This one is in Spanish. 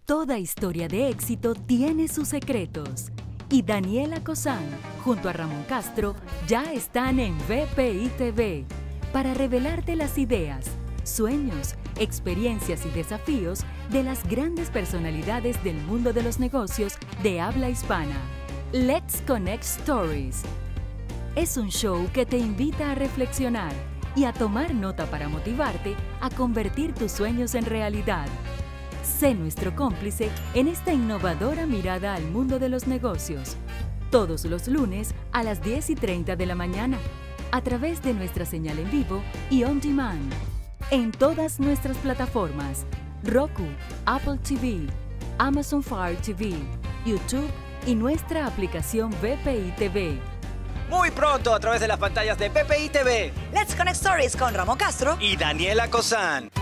Toda historia de éxito tiene sus secretos. Y Daniela Cozán, junto a Ramón Castro, ya están en VPI TV para revelarte las ideas, sueños, experiencias y desafíos de las grandes personalidades del mundo de los negocios de habla hispana. Let's Connect Stories. Es un show que te invita a reflexionar y a tomar nota para motivarte a convertir tus sueños en realidad. Sé nuestro cómplice en esta innovadora mirada al mundo de los negocios. Todos los lunes a las 10:30 de la mañana, a través de nuestra señal en vivo y on demand, en todas nuestras plataformas: Roku, Apple TV, Amazon Fire TV, YouTube y nuestra aplicación VPI TV. Muy pronto a través de las pantallas de VPI TV. Let's Connect Stories con Ramón Castro Y Daniela Cozán.